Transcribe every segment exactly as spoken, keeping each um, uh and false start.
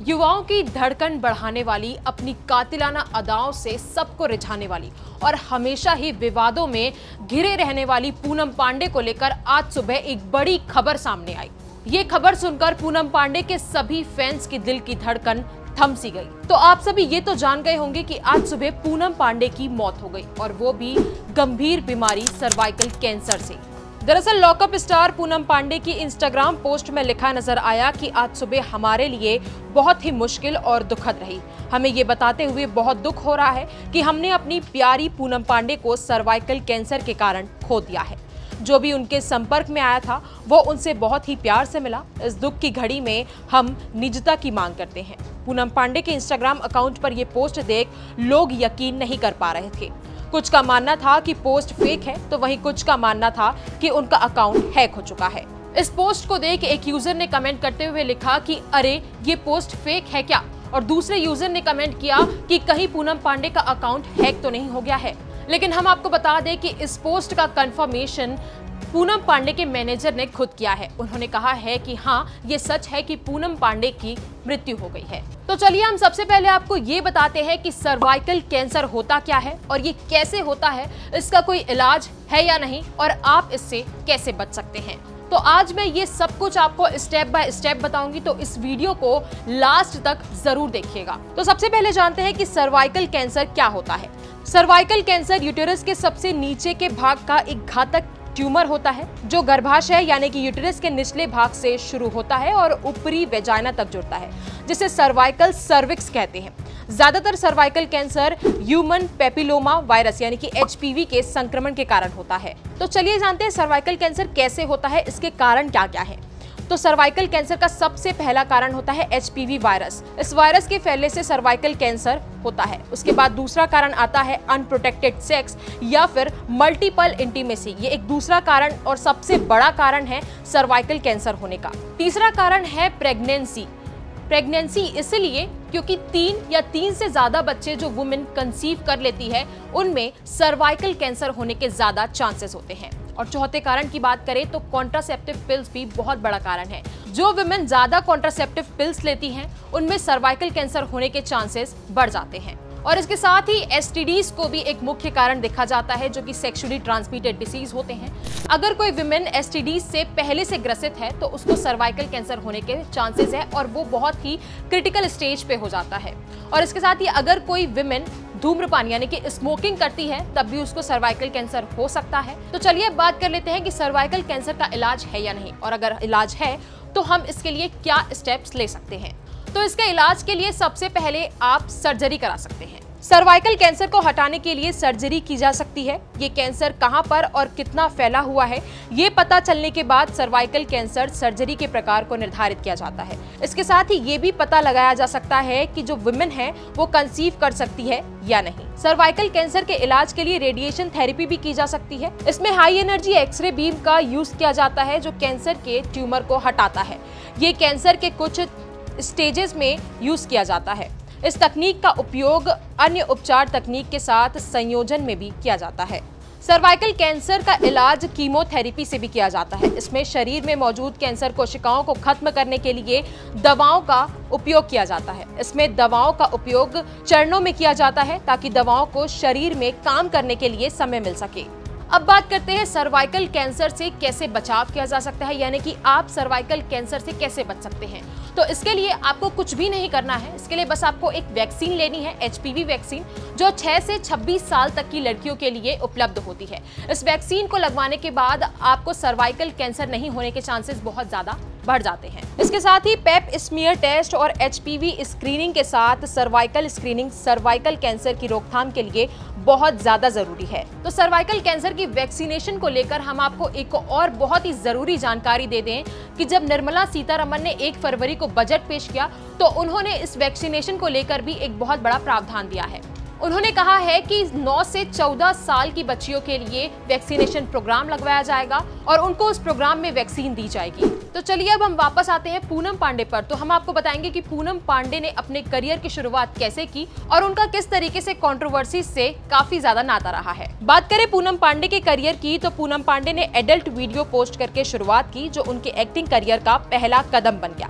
युवाओं की धड़कन बढ़ाने वाली, अपनी कातिलाना अदाओं से सबको रिझाने वाली और हमेशा ही विवादों में घिरे रहने वाली पूनम पांडे को लेकर आज सुबह एक बड़ी खबर सामने आई। ये खबर सुनकर पूनम पांडे के सभी फैंस की दिल की धड़कन थम सी गई। तो आप सभी ये तो जान गए होंगे कि आज सुबह पूनम पांडे की मौत हो गई और वो भी गंभीर बीमारी सर्वाइकल कैंसर से। दरअसल लॉकअप स्टार पूनम पांडे की इंस्टाग्राम पोस्ट में लिखा नजर आया कि आज सुबह हमारे लिए बहुत ही मुश्किल और दुखद रही। हमें ये बताते हुए बहुत दुख हो रहा है कि हमने अपनी प्यारी पूनम पांडे को सर्वाइकल कैंसर के कारण खो दिया है। जो भी उनके संपर्क में आया था वो उनसे बहुत ही प्यार से मिला। इस दुख की घड़ी में हम निजता की मांग करते हैं। पूनम पांडे के इंस्टाग्राम अकाउंट पर यह पोस्ट देख लोग यकीन नहीं कर पा रहे थे। कुछ का मानना था कि पोस्ट फेक है, तो वहीं कुछ का मानना था कि उनका अकाउंट हैक हो चुका है। इस पोस्ट को देख एक यूजर ने कमेंट करते हुए लिखा कि अरे ये पोस्ट फेक है क्या, और दूसरे यूजर ने कमेंट किया कि कहीं पूनम पांडे का अकाउंट हैक तो नहीं हो गया है। लेकिन हम आपको बता दें कि इस पोस्ट का कंफर्मेशन पूनम पांडे के मैनेजर ने खुद किया है। उन्होंने कहा है कि हाँ, ये सच है कि पूनम पांडे की मृत्यु हो गई है। तो चलिए हम सबसे पहले आपको ये बताते हैं कि सर्वाइकल कैंसर होता क्या है और ये कैसे होता है, इसका कोई इलाज है या नहीं और आप इससे कैसे बच सकते हैं। तो आज मैं ये सब कुछ आपको स्टेप बाय स्टेप बताऊंगी, तो इस वीडियो को लास्ट तक जरूर देखिएगा। तो सबसे पहले जानते हैं कि सर्वाइकल कैंसर क्या होता है। सर्वाइकल कैंसर यूटेरस के सबसे नीचे के भाग का एक घातक ट्यूमर होता है जो गर्भाशय यानी कि यूटेरस के निचले भाग से शुरू होता है और ऊपरी वेजाइना तक जुड़ता है, जिसे सर्वाइकल सर्विक्स कहते हैं। ज्यादातर cervical cancer human papilloma virus यानी कि एच पी वी के संक्रमण के कारण होता है। तो चलिए जानते हैं सर्वाइकल कैंसर कैसे होता है, इसके कारण क्या क्या है। तो सर्वाइकल कैंसर का सबसे पहला कारण होता है एच पी वी वायरस। इस वायरस के फैलने से सर्वाइकल कैंसर होता है। उसके बाद दूसरा कारण आता है अनप्रोटेक्टेड सेक्स या फिर मल्टीपल इंटीमेसी। ये एक दूसरा कारण और सबसे बड़ा कारण है सर्वाइकल कैंसर होने का। तीसरा कारण है प्रेगनेंसी। प्रेगनेंसी इसलिए क्योंकि तीन या तीन से ज्यादा बच्चे जो वुमेन कंसीव कर लेती है उनमें सर्वाइकल कैंसर होने के ज्यादा चांसेस होते हैं। और चौथे कारण की बात करें तो कॉन्ट्रासेप्टिव पिल्स भी बहुत बड़ा कारण है। जो वुमेन ज्यादा कॉन्ट्रासेप्टिव पिल्स लेती हैं उनमें सर्वाइकल कैंसर होने के चांसेस बढ़ जाते हैं। और इसके साथ ही एस टी डीज को भी एक मुख्य कारण देखा जाता है जो कि सेक्सुअली ट्रांसमिटेड डिसीज होते हैं। अगर कोई वुमेन एस टी डीज से पहले से ग्रसित है तो उसको सर्वाइकल कैंसर होने के चांसेस है और वो बहुत ही क्रिटिकल स्टेज पे हो जाता है। और इसके साथ ही अगर कोई वुमेन धूम्रपान यानी कि स्मोकिंग करती है तब भी उसको सर्वाइकल कैंसर हो सकता है। तो चलिए अब बात कर लेते हैं कि सर्वाइकल कैंसर का इलाज है या नहीं, और अगर इलाज है तो हम इसके लिए क्या स्टेप्स ले सकते हैं। तो इसके इलाज के लिए सबसे पहले आप सर्जरी करा सकते हैं। सर्वाइकल कैंसर को हटाने के लिए सर्जरी की जा सकती है। ये कैंसर कहां पर और कितना फैला हुआ है ये पता चलने के बाद सर्वाइकल कैंसर सर्जरी के प्रकार को निर्धारित किया जाता है। इसके साथ ही ये भी पता लगाया जा सकता है कि जो वुमेन है वो कंसीव कर सकती है या नहीं। सर्वाइकल कैंसर के इलाज के लिए रेडिएशन थेरेपी भी की जा सकती है। इसमें हाई एनर्जी एक्सरे बीम का यूज किया जाता है जो कैंसर के ट्यूमर को हटाता है। ये कैंसर के कुछ स्टेजेस में यूज किया जाता है। इस तकनीक का उपयोग अन्य उपचार तकनीक के साथ संयोजन में भी किया जाता है। सर्वाइकल कैंसर का इलाज कीमोथेरेपी से भी किया जाता है। इसमें शरीर में मौजूद कैंसर कोशिकाओं को खत्म करने के लिए दवाओं का उपयोग किया जाता है। इसमें दवाओं का उपयोग चरणों में किया जाता है ताकि दवाओं को शरीर में काम करने के लिए समय मिल सके। अब बात करते हैं सर्वाइकल कैंसर से कैसे बचाव किया जा सकता है, यानी कि आप सर्वाइकल कैंसर से कैसे बच सकते हैं। तो इसके लिए आपको कुछ भी नहीं करना है। इसके लिए बस आपको एक वैक्सीन लेनी है, एच पी वी वैक्सीन, जो छह से छब्बीस साल तक की लड़कियों के लिए उपलब्ध होती है। इस वैक्सीन को लगवाने के बाद आपको सर्वाइकल कैंसर नहीं होने के चांसेस बहुत ज्यादा बढ़ जाते हैं। इसके साथ ही पेप स्मीयर टेस्ट और एच पी वी स्क्रीनिंग के साथ सर्वाइकल स्क्रीनिंग सर्वाइकल कैंसर की रोकथाम के लिए बहुत ज्यादा जरूरी है। तो सर्वाइकल कैंसर की वैक्सीनेशन को लेकर हम आपको एक और बहुत ही जरूरी जानकारी दे दें कि जब निर्मला सीतारमण ने एक फरवरी को बजट पेश किया तो उन्होंने इस वैक्सीनेशन को लेकर भी एक बहुत बड़ा प्रावधान दिया है। उन्होंने कहा है कि नौ से चौदह साल की बच्चियों के लिए वैक्सीनेशन प्रोग्राम लगवाया जाएगा और उनको उस प्रोग्राम में वैक्सीन दी जाएगी। तो चलिए अब हम वापस आते हैं पूनम पांडे पर। तो हम आपको बताएंगे कि पूनम पांडे ने अपने करियर की शुरुआत कैसे की और उनका किस तरीके से कंट्रोवर्सी से काफी ज्यादा नाता रहा है। बात करें पूनम पांडे के करियर की तो पूनम पांडे ने एडल्ट वीडियो पोस्ट करके शुरुआत की जो उनके एक्टिंग करियर का पहला कदम बन गया।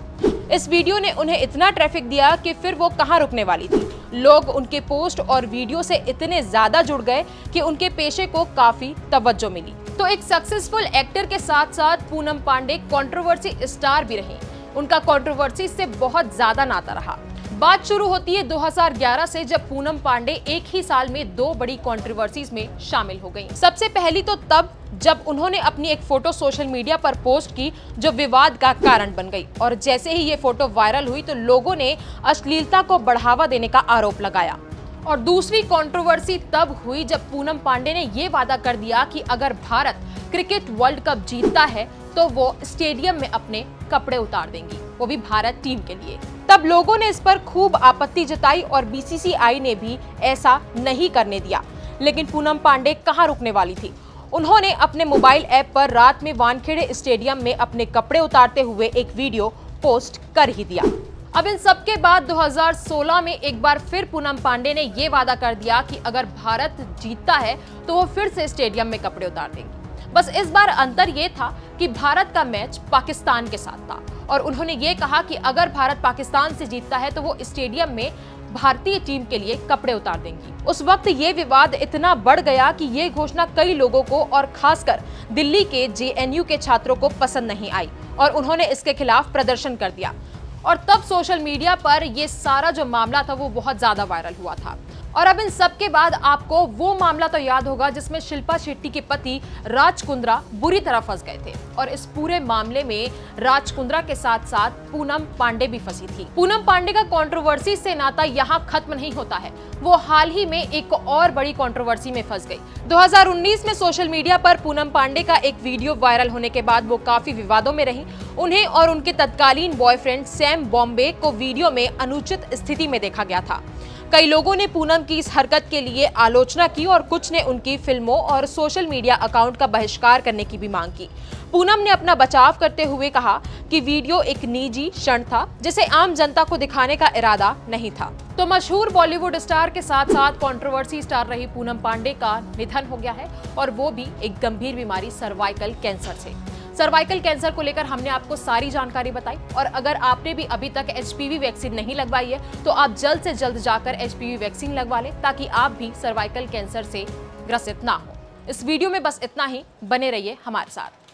इस वीडियो ने उन्हें इतना ट्रैफिक दिया कि फिर वो कहां रुकने वाली थी। लोग उनके पोस्ट और वीडियो से इतने ज्यादा जुड़ गए कि उनके पेशे को काफी तवज्जो मिली। तो एक सक्सेसफुल एक्टर के साथ साथ पूनम पांडे कंट्रोवर्सी स्टार भी रही। उनका कंट्रोवर्सी से बहुत ज्यादा नाता रहा। बात शुरू होती है दो हज़ार ग्यारह से, जब पूनम पांडे एक ही साल में दो बड़ी कंट्रोवर्सीज में शामिल हो गईं। सबसे पहली तो तब जब उन्होंने अपनी एक फोटो सोशल मीडिया पर पोस्ट की जो विवाद का कारण बन गई, और जैसे ही ये फोटो वायरल हुई तो लोगों ने अश्लीलता को बढ़ावा देने का आरोप लगाया। और दूसरी कंट्रोवर्सी तब हुई जब पूनम पांडे ने ये वादा कर दिया कि अगर भारत क्रिकेट वर्ल्ड कप जीतता है तो वो स्टेडियम में अपने कपड़े उतार देंगी, वो भी भारत टीम के लिए। तब लोगों ने इस पर खूब आपत्ति जताई और बी सी सी आई ने भी ऐसा नहीं करने दिया। लेकिन पूनम पांडे कहां रुकने वाली थी। उन्होंने अपने मोबाइल ऐप पर रात में वानखेड़े स्टेडियम में अपने कपड़े उतारते हुए एक वीडियो पोस्ट कर ही दिया। अब इन सब के बाद दो हज़ार सोलह में एक बार फिर पूनम पांडे ने ये वादा कर दिया कि अगर भारत जीतता है तो वो फिर से स्टेडियम में कपड़े उतार देंगी। बस इस बार अंतर ये था कि भारत का मैच पाकिस्तान के साथ था, और उन्होंने ये कहा कि अगर भारत पाकिस्तान से जीतता है तो वो स्टेडियम में भारतीय टीम के लिए कपड़े उतार देंगी। उस वक्त ये विवाद इतना बढ़ गया कि ये घोषणा कई लोगों को और खासकर दिल्ली के जे एन यू के छात्रों को पसंद नहीं आई और उन्होंने इसके खिलाफ प्रदर्शन कर दिया। और तब सोशल मीडिया पर ये सारा जो मामला था वो बहुत ज्यादा वायरल हुआ था। और अब इन सब के बाद आपको वो मामला तो याद होगा जिसमें शिल्पा शेट्टी के पति राज कुंद्रा बुरी तरह फंस गए थे, और इस पूरे मामले में राज कुंद्रा के साथ साथ पूनम पांडे भी फंसी थी। पूनम पांडे का कंट्रोवर्सी से नाता यहाँ खत्म नहीं होता है, वो हाल ही में एक और बड़ी कंट्रोवर्सी में फंस गई। दो हज़ार उन्नीस में सोशल मीडिया पर पूनम पांडे का एक वीडियो वायरल होने के बाद वो काफी विवादों में रही। उन्हें और उनके तत्कालीन बॉयफ्रेंड सैम बॉम्बे को वीडियो में अनुचित स्थिति में देखा गया था। कई लोगों ने पूनम की इस हरकत के लिए आलोचना की और कुछ ने उनकी फिल्मों और सोशल मीडिया अकाउंट का बहिष्कार करने की भी मांग की। पूनम ने अपना बचाव करते हुए कहा कि वीडियो एक निजी क्षण था जिसे आम जनता को दिखाने का इरादा नहीं था। तो मशहूर बॉलीवुड स्टार के साथ साथ कंट्रोवर्सी स्टार रही पूनम पांडे का निधन हो गया है, और वो भी एक गंभीर बीमारी सर्वाइकल कैंसर से। सर्वाइकल कैंसर को लेकर हमने आपको सारी जानकारी बताई, और अगर आपने भी अभी तक एच पी वी वैक्सीन नहीं लगवाई है तो आप जल्द से जल्द जाकर एच पी वी वैक्सीन लगवा लें ताकि आप भी सर्वाइकल कैंसर से ग्रसित ना हो। इस वीडियो में बस इतना ही, बने रहिए हमारे साथ।